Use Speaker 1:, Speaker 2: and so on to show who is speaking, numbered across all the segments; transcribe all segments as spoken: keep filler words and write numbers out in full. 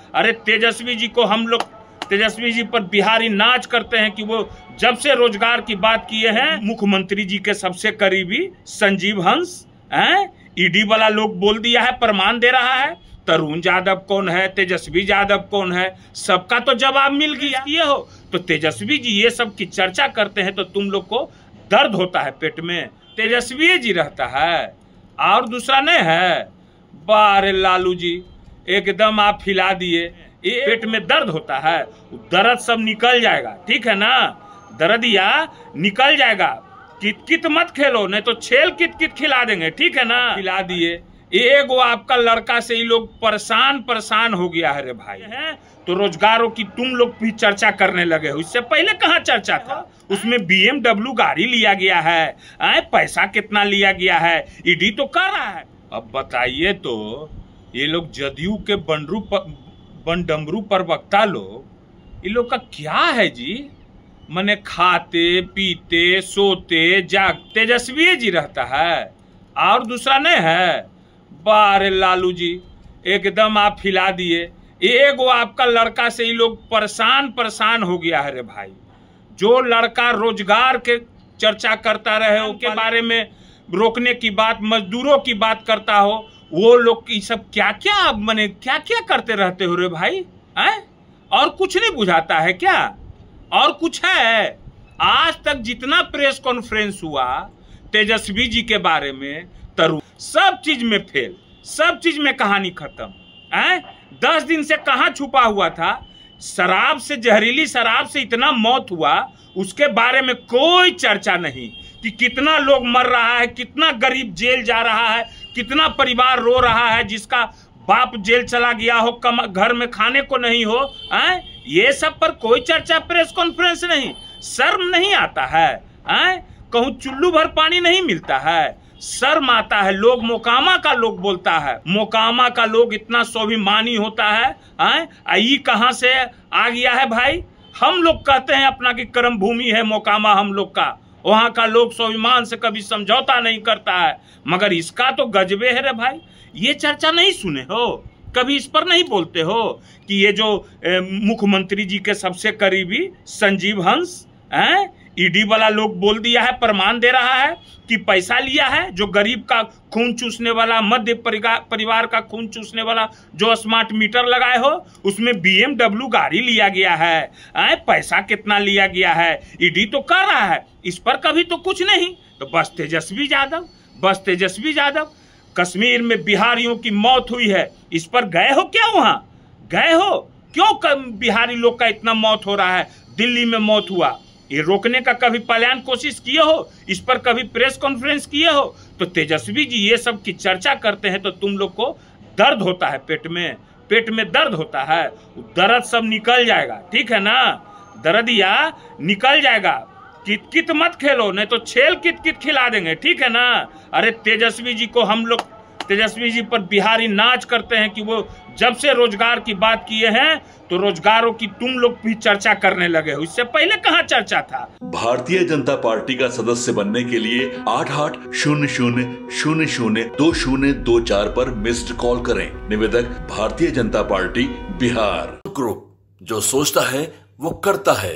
Speaker 1: अरे तेजस्वी जी को हम लोग तेजस्वी जी पर बिहारी नाच करते हैं कि वो जब से रोजगार की बात किए हैं, मुख्यमंत्री जी के सबसे करीबी संजीव हंस हैं, ईडी वाला लोग बोल दिया है, प्रमाण दे रहा है। तरुण यादव कौन है, तेजस्वी यादव कौन है, सबका तो जवाब मिल गया। ये हो तो तेजस्वी जी ये सब की चर्चा करते हैं तो तुम लोग को दर्द होता है पेट में। तेजस्वी जी रहता है और दूसरा नहीं है। बारे लालू जी एकदम आप हिला दिए, पेट में दर्द होता है, दर्द सब निकल जाएगा, ठीक है ना, दर्दिया निकल जाएगा। कित कित मत खेलो, नहीं तो छेल कित कित खिला देंगे, ठीक है ना। खिला दिए एक वो आपका लड़का से ही लोग परेशान परेशान हो गया है रे भाई है। तो रोजगारों की तुम लोग भी चर्चा करने लगे हो, इससे पहले कहाँ चर्चा था। उसमें बीएमडब्ल्यू गाड़ी लिया गया है, आए पैसा कितना लिया गया है, ईडी तो कर रहा है। अब बताइए तो ये लोग जदयू के बनरू बनडमरू प्रवक्ता लोग, ये लोग का क्या है जी, मने खाते पीते सोते जाग तेजस्वी जी रहता है और दूसरा नहीं है। बारे लालू जी एकदम आप हिला दिए, एक वो आपका लड़का से ही लोग परेशान परेशान हो गया है रे भाई। जो लड़का रोजगार के चर्चा करता रहे, उनके बारे में रोकने की बात, मजदूरों की बात करता हो, वो लोग की सब क्या क्या मने क्या क्या करते रहते हो रे भाई हैं? और कुछ नहीं बुझाता है क्या? और कुछ है? आज तक जितना प्रेस कॉन्फ्रेंस हुआ तेजस्वी जी के बारे में, तरुण, सब चीज में फेल, सब चीज में कहानी खत्म है। दस दिन से कहाँ छुपा हुआ था, शराब से, जहरीली शराब से इतना मौत हुआ, उसके बारे में कोई चर्चा नहीं कि कितना लोग मर रहा है, कितना गरीब जेल जा रहा है, कितना परिवार रो रहा है जिसका बाप जेल चला गया हो, कम घर में खाने को नहीं हो हैं? ये सब पर कोई चर्चा, प्रेस कॉन्फ्रेंस नहीं। शर्म नहीं आता है हैं? कहूँ चुल्लू भर पानी नहीं मिलता है, शर्म आता है। लोग मोकामा का लोग बोलता है, मोकामा का लोग इतना स्वाभिमानी होता है हैं? आई कहाँ से आ गया है भाई? हम लोग कहते हैं अपना की कर्म भूमि है मोकामा हम लोग का, वहाँ का लोग स्वाभिमान से कभी समझौता नहीं करता है, मगर इसका तो गजबे है रे भाई। ये चर्चा नहीं सुने हो, कभी इस पर नहीं बोलते हो कि ये जो मुख्यमंत्री जी के सबसे करीबी संजीव हंस हैं, ईडी वाला लोग बोल दिया है, प्रमाण दे रहा है कि पैसा लिया है, जो गरीब का खून चूसने वाला, मध्य परिवार का खून चूसने वाला जो स्मार्ट मीटर लगाए हो, उसमें बीएमडब्ल्यू गाड़ी लिया गया है, आए पैसा कितना लिया गया है, ईडी तो कर रहा है, इस पर कभी तो कुछ नहीं। तो बस तेजस्वी यादव, बस तेजस्वी यादव। कश्मीर में बिहारियों की मौत हुई है, इस पर गए हो क्या? वहां गए हो क्यों? बिहारी लोग का इतना मौत हो रहा है, दिल्ली में मौत हुआ, ये रोकने का कभी पलायन कोशिश किए हो? इस पर कभी प्रेस कॉन्फ्रेंस किए हो? तो तेजस्वी जी ये सब की चर्चा करते हैं तो तुम लोग को दर्द होता है पेट में, पेट में दर्द होता है, दर्द सब निकल जाएगा, ठीक है ना, दर्दिया निकल जाएगा। कित कित मत खेलो, नहीं तो छेल कित कित खिला देंगे, ठीक है ना। अरे तेजस्वी जी को हम लोग तेजस्वी जी पर बिहारी नाच करते हैं कि वो जब से रोजगार की बात किए हैं तो रोजगारों की तुम लोग भी चर्चा करने लगे हो, इससे पहले कहाँ चर्चा था।
Speaker 2: भारतीय जनता पार्टी का सदस्य बनने के लिए आठ आठ शून्य शून्य शून्य शून्य दो शून्य दो चार पर मिस्ड कॉल करें। निवेदक भारतीय जनता पार्टी बिहार
Speaker 3: ग्रुप, जो सोचता है वो करता है।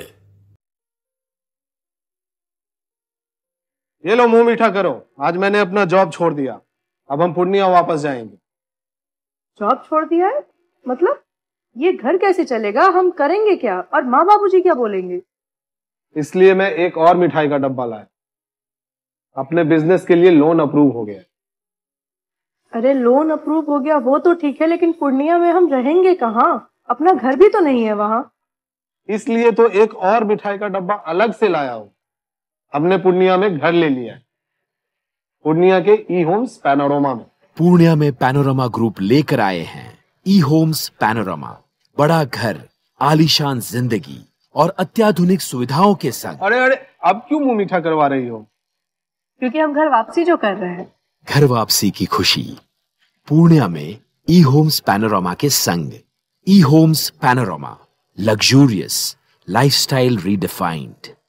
Speaker 4: ये लो मुंह मीठा करो, आज मैंने अपना जॉब छोड़ दिया, अब हम पूर्णिया वापस जाएंगे।
Speaker 5: जॉब छोड़ दिया है मतलब? ये घर कैसे चलेगा, हम करेंगे क्या, और माँ बाबूजी क्या बोलेंगे?
Speaker 4: इसलिए मैं एक और मिठाई का डब्बा लाया, अपने बिजनेस के लिए लोन अप्रूव हो गया।
Speaker 5: अरे लोन अप्रूव हो गया वो तो ठीक है, लेकिन पूर्णिया में हम रहेंगे कहाँ? अपना घर भी तो नहीं है वहाँ।
Speaker 4: इसलिए तो एक और मिठाई का डब्बा अलग से लाया हूँ, हमने पूर्णिया में घर ले लिया है, पूर्णिया के ई होम्स पैनोरमा में।
Speaker 6: पूर्णिया में पैनोरमा ग्रुप लेकर आए हैं ई होम्स पैनोरमा, बड़ा घर, आलीशान जिंदगी और अत्याधुनिक सुविधाओं के संग।
Speaker 4: अरे अरे अब क्यों मुंह मीठा करवा रही हो?
Speaker 5: क्योंकि हम घर वापसी जो कर रहे हैं।
Speaker 6: घर वापसी की खुशी पूर्णिया में ई होम्स पैनोरमा के संग। E homes panorama, luxurious lifestyle redefined.